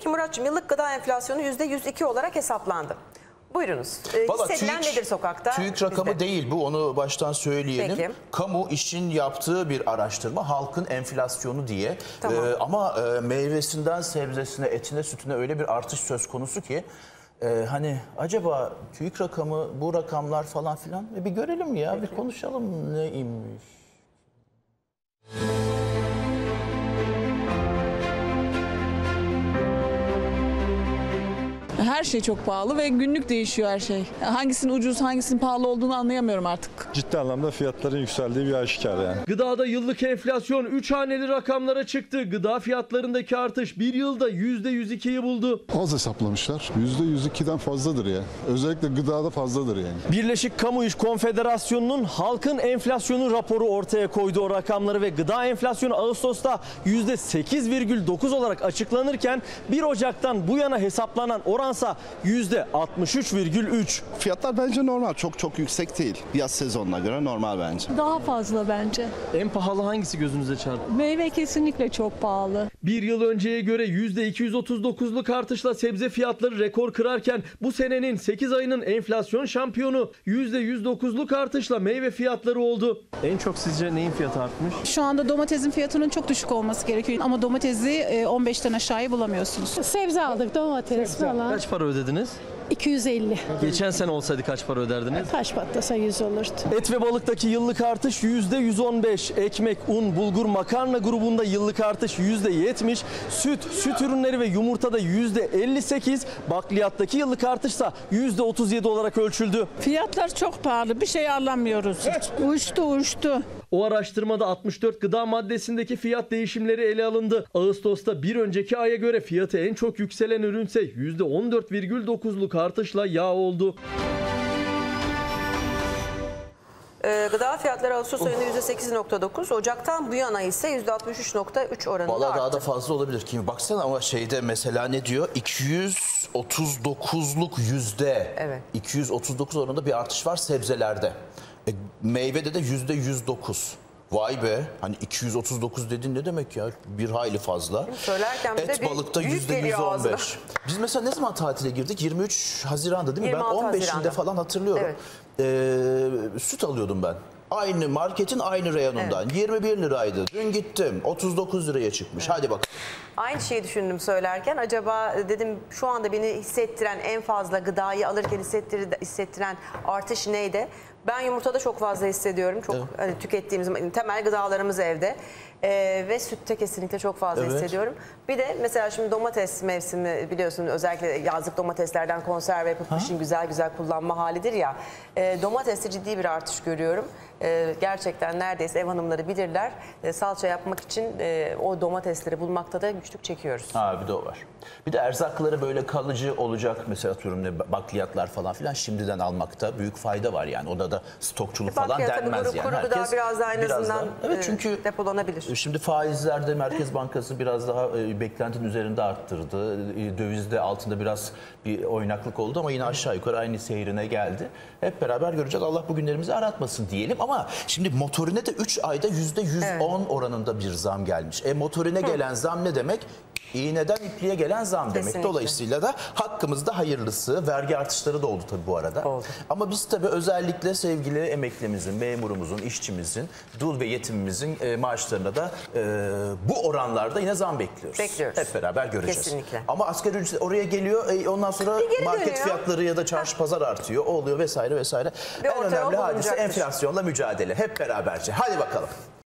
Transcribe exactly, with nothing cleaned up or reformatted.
Peki Muratçığım, yıllık gıda enflasyonu yüzde yüz iki olarak hesaplandı. Buyurunuz. E, Vallahi hissedilen TÜİK, nedir sokakta? TÜİK rakamı Bizde değil bu, onu baştan söyleyelim. Peki. Kamu işin yaptığı bir araştırma, halkın enflasyonu diye. Tamam. Ee, ama e, meyvesinden sebzesine, etine, sütüne öyle bir artış söz konusu ki e, hani acaba TÜİK rakamı, bu rakamlar falan filan e, bir görelim ya. Peki. Bir konuşalım neymiş. Her şey çok pahalı ve günlük değişiyor her şey. Hangisinin ucuz, hangisinin pahalı olduğunu anlayamıyorum artık. Ciddi anlamda fiyatların yükseldiği bir aşikar yani. Gıdada yıllık enflasyon üç haneli rakamlara çıktı. Gıda fiyatlarındaki artış bir yılda yüzde yüz ikiyi buldu. Az hesaplamışlar. yüzde yüz ikiden fazladır ya. Özellikle gıdada fazladır yani. Birleşik Kamu İş Konfederasyonu'nun halkın enflasyonu raporu ortaya koydu o rakamları ve gıda enflasyonu Ağustos'ta yüzde sekiz virgül dokuz olarak açıklanırken bir Ocak'tan bu yana hesaplanan oransa yüzde altmış üç virgül üç. Fiyatlar bence normal. Çok çok yüksek değil. Yaz sezonuna göre normal bence. Daha fazla bence. En pahalı hangisi gözünüze çarptı? Meyve kesinlikle çok pahalı. Bir yıl önceye göre yüzde iki yüz otuz dokuzluk artışla sebze fiyatları rekor kırarken bu senenin sekiz ayının enflasyon şampiyonu yüzde yüz dokuzluk artışla meyve fiyatları oldu. En çok sizce neyin fiyatı artmış? Şu anda domatesin fiyatının çok düşük olması gerekiyor ama domatesi on beşten aşağıya bulamıyorsunuz. Sebze aldık, domates falan. Kaç para ödediniz? iki yüz elli. Geçen sene olsaydı kaç para öderdiniz? Taş patlasa yüz olurdu. Et ve balıktaki yıllık artış yüzde yüz on beş. Ekmek, un, bulgur, makarna grubunda yıllık artış yüzde yetmiş. Süt, süt ürünleri ve yumurtada yüzde elli sekiz. Bakliyattaki yıllık artışsa yüzde otuz yedi olarak ölçüldü. Fiyatlar çok pahalı. Bir şey alamıyoruz. Uçtu uçtu. O araştırmada altmış dört gıda maddesindeki fiyat değişimleri ele alındı. Ağustos'ta bir önceki aya göre fiyatı en çok yükselen ürünse yüzde on dört virgül dokuzluk artışla yağ oldu. Ee, gıda fiyatları Ağustos ayında yüzde sekiz nokta dokuz, Ocak'tan bu yana ise yüzde altmış üç nokta üç oranında Vallahi arttı. daha da fazla olabilir ki. Baksana ama şeyde mesela ne diyor? iki yüz otuz dokuzluk yüzde. Evet. iki yüz otuz dokuz oranında bir artış var sebzelerde. E, meyvede de yüzde yüz dokuz. Vay be, hani iki yüz otuz dokuz dedin ne demek ya? Bir hayli fazla. Söylerken bir Et de bir balıkta büyük yüzde yüz geliyor on ağzına. beş. Biz mesela ne zaman tatile girdik? yirmi üç Haziran'da değil mi? Ben yirmi altı on beşinde Haziran'da. falan hatırlıyorum. Evet. Ee, süt alıyordum ben. Aynı marketin aynı reyonundan. Evet. yirmi bir liraydı. Dün gittim. otuz dokuz liraya çıkmış. Evet. Hadi bak. Aynı şeyi düşündüm söylerken. Acaba dedim şu anda beni hissettiren, en fazla gıdayı alırken hissettiren artış neydi? Ben yumurtada çok fazla hissediyorum. Çok evet. hani, tükettiğimiz temel gıdalarımız evde. Ee, ve sütte kesinlikle çok fazla evet. hissediyorum. Bir de mesela şimdi domates mevsimi biliyorsun, özellikle yazlık domateslerden konserve yapıp kışın güzel güzel kullanma halidir ya. E, domateste ciddi bir artış görüyorum. E, gerçekten neredeyse ev hanımları bilirler. E, salça yapmak için e, o domatesleri bulmakta da güçlük çekiyoruz. Ha, bir de o var. Bir de erzakları böyle kalıcı olacak mesela atıyorum bakliyatlar falan filan şimdiden almakta büyük fayda var yani. Orada da stokçuluk falan denmez kuru, yani. Kuru gıda Herkes biraz daha en biraz azından daha, evet, çünkü depolanabilir. Şimdi faizlerde Merkez Bankası biraz daha e, beklentinin üzerinde arttırdı. E, dövizde altında biraz bir oynaklık oldu ama yine aşağı yukarı aynı seyrine geldi. Hep beraber göreceğiz. Allah bu günlerimizi aratmasın diyelim ama şimdi motorine de üç ayda yüzde yüz on evet. oranında bir zam gelmiş. E motorine Hı. gelen zam ne demek? İğneden ipliğe gelen zam demek. Kesinlikle. Dolayısıyla da hakkımızda hayırlısı. Vergi artışları da oldu tabii bu arada. Oldu. Ama biz tabii özellikle sevgili emeklimizin, memurumuzun, işçimizin, dul ve yetimimizin e, maaşlarına da e, bu oranlarda yine zam bekliyoruz. Bekliyoruz. Hep beraber göreceğiz. Kesinlikle. Ama asgari ücret oraya geliyor. E, ondan sonra market dönüyor. Fiyatları ya da çarşı pazar artıyor. O oluyor vesaire vesaire. Bir en önemli hadise enflasyonla mücadele. Hep beraberce. Hadi bakalım.